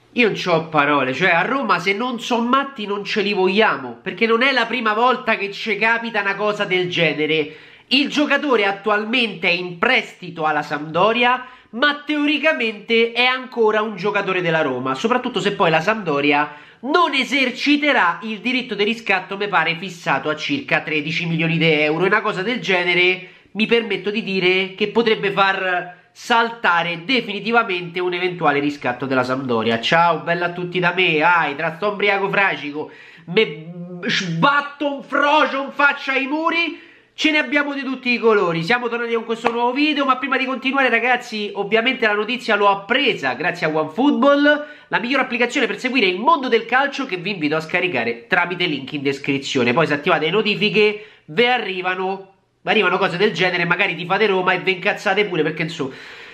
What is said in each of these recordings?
Io non c'ho parole, cioè a Roma se non sono matti non ce li vogliamo, perché non è la prima volta che ci capita una cosa del genere. Il giocatore attualmente è in prestito alla Sampdoria, ma teoricamente è ancora un giocatore della Roma, soprattutto se poi la Sampdoria non eserciterà il diritto di riscatto, mi pare fissato a circa 13 milioni di euro, e una cosa del genere mi permetto di dire che potrebbe far saltare definitivamente un eventuale riscatto della Sampdoria. Ciao, bella a tutti da me, tra sto ombriaco fragico, me sbatto un frocio in faccia ai muri, ce ne abbiamo di tutti i colori. Siamo tornati con questo nuovo video, ma prima di continuare ragazzi, ovviamente la notizia l'ho appresa grazie a OneFootball, la migliore applicazione per seguire il mondo del calcio, che vi invito a scaricare tramite link in descrizione. Poi se attivate le notifiche vi arrivano cose del genere, magari ti fate Roma e vi incazzate pure, perché insomma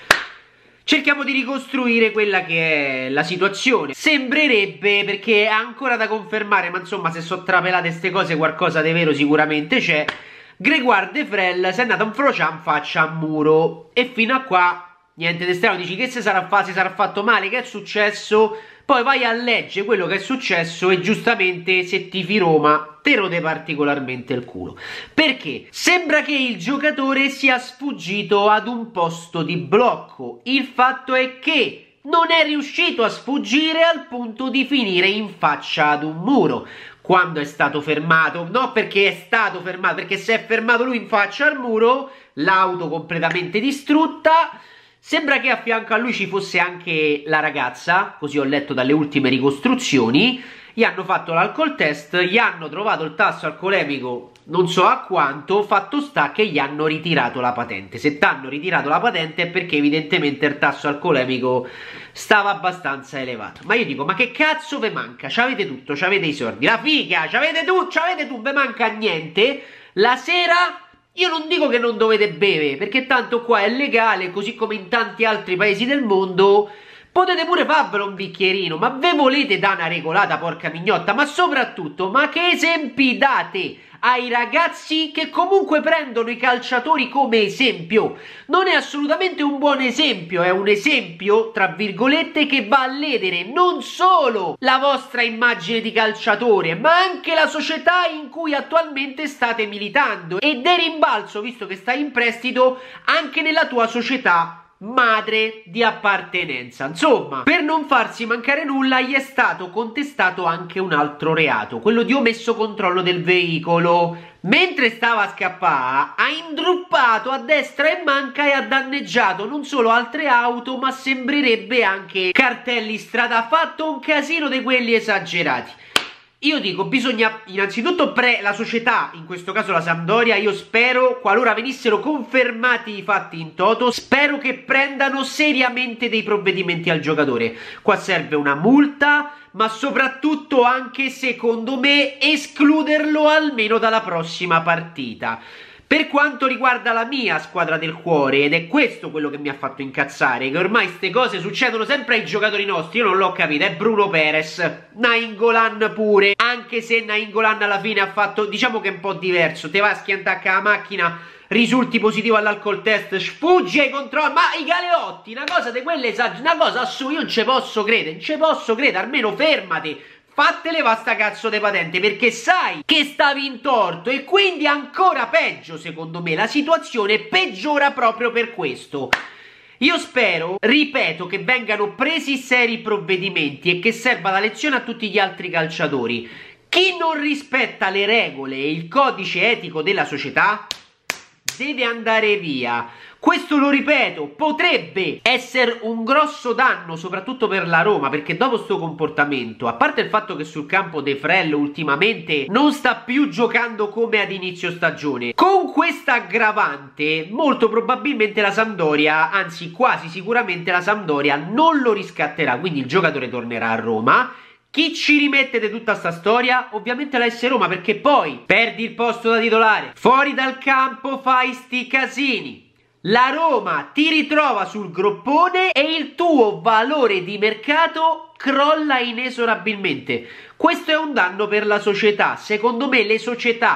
cerchiamo di ricostruire quella che è la situazione. Sembrerebbe, perché è ancora da confermare, ma insomma se sono trapelate queste cose qualcosa di vero sicuramente c'è, Grégoire De Frel si è andato a infrociare in faccia a muro, e fino a qua niente di strano. Dici che si sarà fatto male, che è successo? Poi vai a leggere quello che è successo e giustamente se tifi Roma te rode particolarmente il culo. Perché? Sembra che il giocatore sia sfuggito ad un posto di blocco. Il fatto è che non è riuscito a sfuggire al punto di finire in faccia ad un muro. Quando è stato fermato, no perché è stato fermato, perché se è fermato lui in faccia al muro, l'auto completamente distrutta. Sembra che a fianco a lui ci fosse anche la ragazza, così ho letto dalle ultime ricostruzioni. Gli hanno fatto l'alcol test, gli hanno trovato il tasso alcolemico non so a quanto, fatto sta che gli hanno ritirato la patente. Se t'hanno ritirato la patente è perché evidentemente il tasso alcolemico stava abbastanza elevato. Ma io dico, ma che cazzo ve manca? C'avete tutto, c'avete i soldi, la figa, c'avete tu, ve manca niente. La sera io non dico che non dovete bere, perché tanto qua è legale, così come in tanti altri paesi del mondo. Potete pure farvelo un bicchierino, ma ve volete dare una regolata, porca mignotta? Ma soprattutto, ma che esempi date ai ragazzi che comunque prendono i calciatori come esempio? Non è assolutamente un buon esempio, è un esempio, tra virgolette, che va a ledere non solo la vostra immagine di calciatore, ma anche la società in cui attualmente state militando. E di rimbalzo, visto che stai in prestito, anche nella tua società madre di appartenenza. Insomma, per non farsi mancare nulla, gli è stato contestato anche un altro reato, quello di omesso controllo del veicolo. Mentre stava a scappare, ha indruppato a destra e manca e ha danneggiato non solo altre auto, ma sembrerebbe anche cartelli strada. Ha fatto un casino di quelli esagerati. Io dico, bisogna innanzitutto la società, in questo caso la Sampdoria, io spero, qualora venissero confermati i fatti in toto, spero che prendano seriamente dei provvedimenti al giocatore. Qua serve una multa, ma soprattutto anche, secondo me, escluderlo almeno dalla prossima partita. Per quanto riguarda la mia squadra del cuore, ed è questo quello che mi ha fatto incazzare, che ormai ste cose succedono sempre ai giocatori nostri, io non l'ho capito, è Bruno Perez, Nainggolan pure, anche se Nainggolan alla fine ha fatto, diciamo che è un po' diverso, te vai a schiantare la macchina, risulti positivo all'alcol test, sfuggi ai controlli, ma i galeotti, una cosa di quelle una cosa assurda, io non ci posso credere, almeno fermati. Fattele va sta cazzo di patente, perché sai che stavi in torto, e quindi ancora peggio, secondo me, la situazione peggiora proprio per questo. Io spero, ripeto, che vengano presi seri provvedimenti e che serva da lezione a tutti gli altri calciatori. Chi non rispetta le regole e il codice etico della società deve andare via. Questo, lo ripeto, potrebbe essere un grosso danno soprattutto per la Roma, perché dopo sto comportamento, a parte il fatto che sul campo De Frel ultimamente non sta più giocando come ad inizio stagione, con questa aggravante molto probabilmente la Sampdoria, anzi quasi sicuramente la Sampdoria, non lo riscatterà, quindi il giocatore tornerà a Roma. Chi ci rimette di tutta sta storia? Ovviamente la S Roma, perché poi perdi il posto da titolare, fuori dal campo fai sti casini, la Roma ti ritrova sul groppone e il tuo valore di mercato crolla inesorabilmente. Questo è un danno per la società. Secondo me le società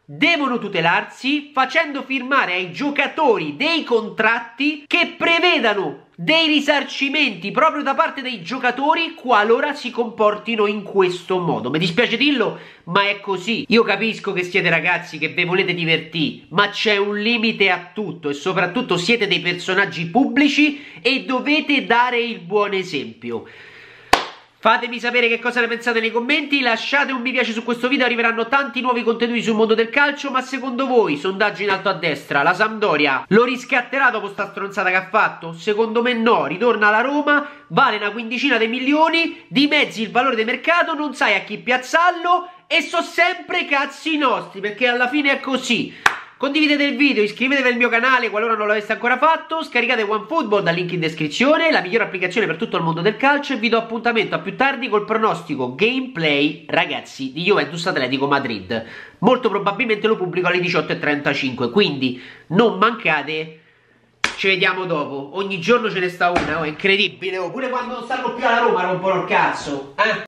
devono tutelarsi facendo firmare ai giocatori dei contratti che prevedano dei risarcimenti proprio da parte dei giocatori qualora si comportino in questo modo. Mi dispiace dirlo, ma è così. Io capisco che siete ragazzi che vi volete divertire, ma c'è un limite a tutto e soprattutto siete dei personaggi pubblici e dovete dare il buon esempio. Fatemi sapere che cosa ne pensate nei commenti, lasciate un mi piace su questo video, arriveranno tanti nuovi contenuti sul mondo del calcio, ma secondo voi, sondaggio in alto a destra, la Sampdoria lo riscatterà dopo sta stronzata che ha fatto? Secondo me no, ritorna alla Roma, vale una quindicina di milioni, dimezzi il valore di mercato, non sai a chi piazzarlo e so sempre cazzi nostri, perché alla fine è così. Condividete il video, iscrivetevi al mio canale qualora non l'aveste ancora fatto, scaricate OneFootball dal link in descrizione, la migliore applicazione per tutto il mondo del calcio, e vi do appuntamento a più tardi col pronostico gameplay, ragazzi, di Juventus Atletico Madrid. Molto probabilmente lo pubblico alle 18:35, quindi non mancate, ci vediamo dopo. Ogni giorno ce ne sta una, è incredibile, pure quando non stanno più alla Roma rompono il cazzo,